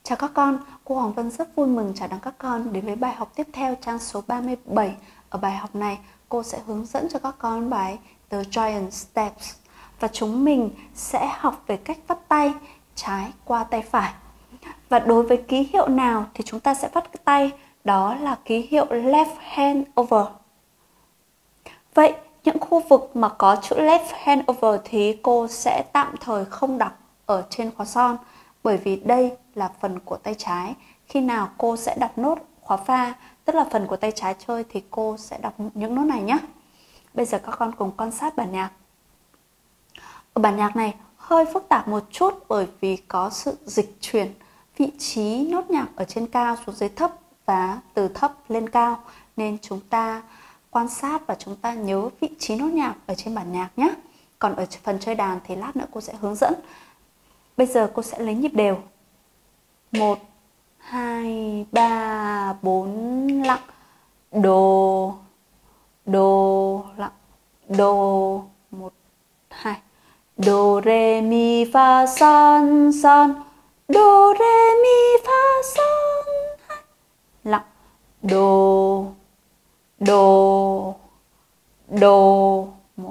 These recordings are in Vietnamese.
Chào các con, cô Hoàng Vân rất vui mừng chào đón các con đến với bài học tiếp theo trang số 37. Ở bài học này, cô sẽ hướng dẫn cho các con bài The Giant Steps và chúng mình sẽ học về cách vắt tay trái qua tay phải. Và đối với ký hiệu nào thì chúng ta sẽ vắt tay, đó là ký hiệu left hand over. Vậy những khu vực mà có chữ left hand over thì cô sẽ tạm thời không đọc ở trên khóa son, bởi vì đây là phần của tay trái. Khi nào cô sẽ đặt nốt khóa pha, tức là phần của tay trái chơi, thì cô sẽ đọc những nốt này nhé. Bây giờ các con cùng quan sát bản nhạc. Ở bản nhạc này hơi phức tạp một chút bởi vì có sự dịch chuyển vị trí nốt nhạc ở trên cao xuống dưới thấp và từ thấp lên cao, nên chúng ta quan sát và chúng ta nhớ vị trí nốt nhạc ở trên bản nhạc nhé. Còn ở phần chơi đàn thì lát nữa cô sẽ hướng dẫn. Bây giờ cô sẽ lấy nhịp đều. 1, 2, 3, 4 lặng. Đô, đô, lặng. Đô, 1, 2. Đô, rê, mi, fa, son, son. Đô, rê, mi, fa, son, 2. Lặng. Đô, đô, đô, 1.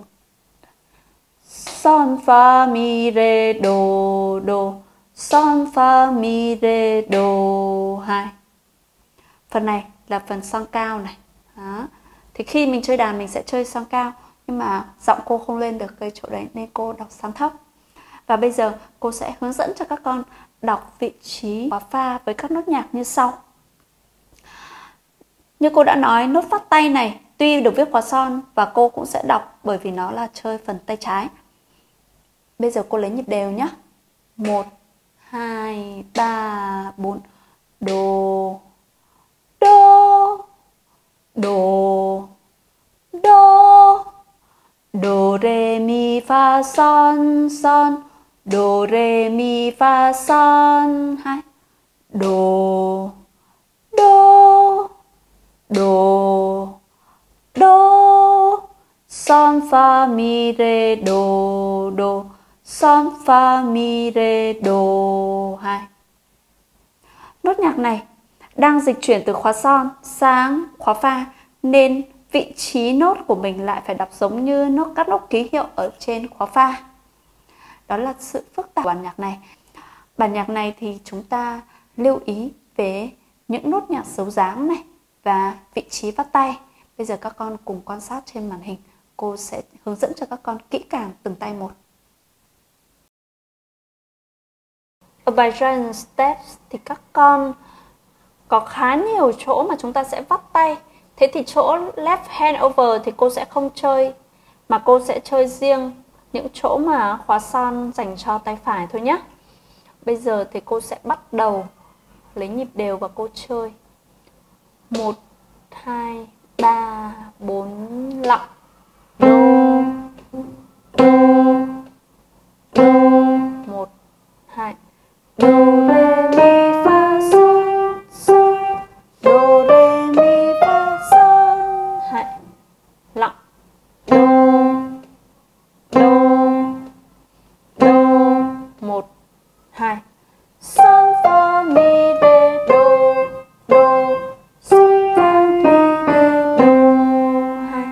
Son, fa, mi, re, đô, đô. Son, fa, mi, re, đô, 2. Phần này là phần son cao này. Đó. Thì khi mình chơi đàn mình sẽ chơi son cao, nhưng mà giọng cô không lên được cái chỗ đấy nên cô đọc son thấp. Và bây giờ cô sẽ hướng dẫn cho các con đọc vị trí khóa pha với các nốt nhạc như sau. Như cô đã nói, nốt vắt tay này tuy được viết khóa son và cô cũng sẽ đọc bởi vì nó là chơi phần tay trái. Bây giờ cô lấy nhịp đều nhé. 1, 2, 3, 4. Đô, đô, đô, đô. Đô, rê, mi, fa, son, son. Đô, rê, mi, fa, son, 2. Đô, đô, đô, đô. Son, fa, mi, re, đô, đô. Son, fa, mi, re, đô, 2. Nốt nhạc này đang dịch chuyển từ khóa son sang khóa pha, nên vị trí nốt của mình lại phải đọc giống như các nốt ký hiệu ở trên khóa pha. Đó là sự phức tạp của bản nhạc này. Bản nhạc này thì chúng ta lưu ý về những nốt nhạc dấu dáng này và vị trí vắt tay. Bây giờ các con cùng quan sát trên màn hình. Cô sẽ hướng dẫn cho các con kỹ càng từng tay một. Ở bài Giant Steps thì các con có khá nhiều chỗ mà chúng ta sẽ vắt tay. Thế thì chỗ left hand over thì cô sẽ không chơi, mà cô sẽ chơi riêng những chỗ mà khóa son dành cho tay phải thôi nhé. Bây giờ thì cô sẽ bắt đầu lấy nhịp đều và cô chơi. 1, 2, 3, 4 lặng. Đô, đô, đô. 1, 2. Đô, rê, mi, fa, son, son. Đô, rê, mi, fa, son, 2. Lặng. Đô, đô, đô. 1, 2. Son, fa, mi, re, đô, đô. Son, fa, mi, re, đô, 2.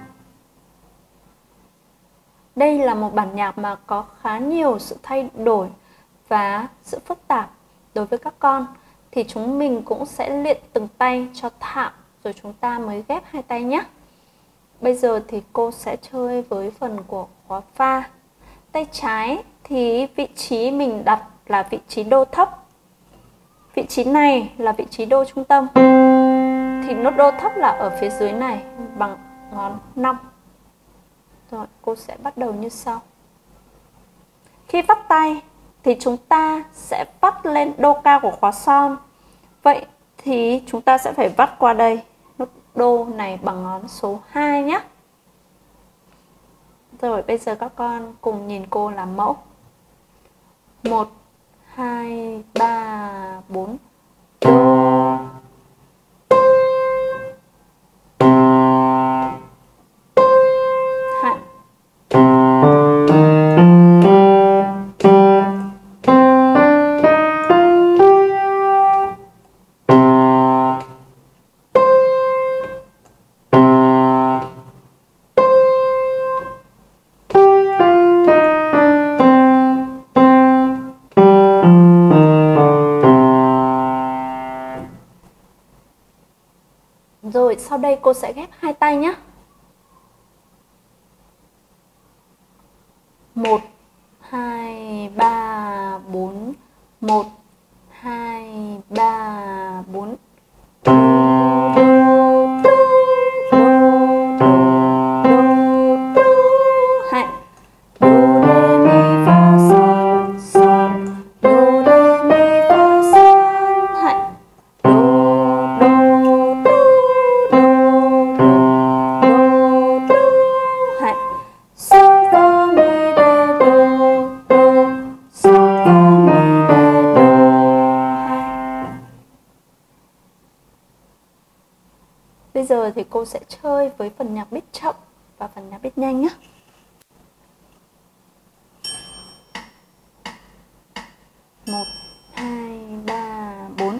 Đây là một bản nhạc mà có khá nhiều sự thay đổi và sự phức tạp. Đối với các con thì chúng mình cũng sẽ luyện từng tay cho thạo, rồi chúng ta mới ghép hai tay nhé. Bây giờ thì cô sẽ chơi với phần của khóa pha. Tay trái thì vị trí mình đặt là vị trí đô thấp. Vị trí này là vị trí đô trung tâm. Thì nốt đô thấp là ở phía dưới này bằng ngón 5. Rồi cô sẽ bắt đầu như sau. Khi vắt tay thì chúng ta sẽ vắt lên đô cao của khóa son. Vậy thì chúng ta sẽ phải vắt qua đây, nốt đô này bằng ngón số 2 nhé. Rồi bây giờ các con cùng nhìn cô làm mẫu. 1, 2, 3, 4. Rồi, sau đây cô sẽ ghép hai tay nhé. 1, 2, 3, 4. 1, 2, 3, 4. Bây giờ thì cô sẽ chơi với phần nhạc beat chậm và phần nhạc beat nhanh nhé. 1, 2, 3, 4.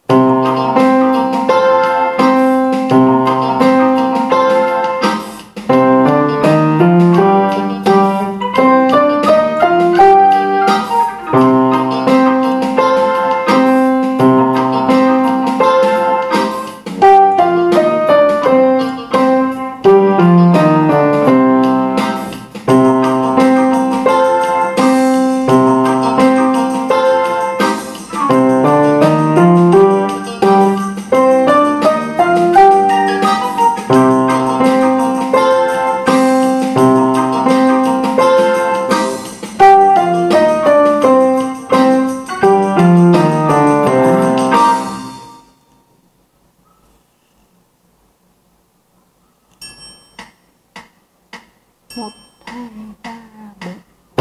Một, hai, ba, bốn.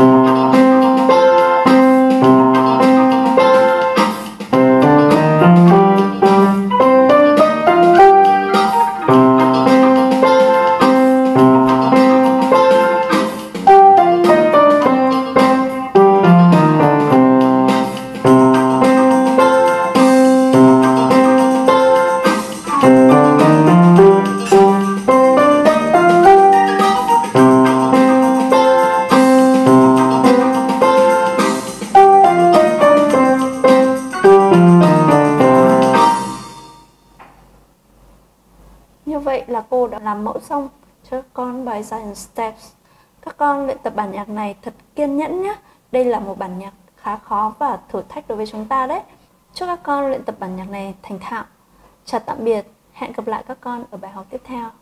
Như vậy là cô đã làm mẫu xong cho các con bài Giant Steps. Các con luyện tập bản nhạc này thật kiên nhẫn nhé. Đây là một bản nhạc khá khó và thử thách đối với chúng ta đấy. Chúc các con luyện tập bản nhạc này thành thạo. Chào tạm biệt, hẹn gặp lại các con ở bài học tiếp theo.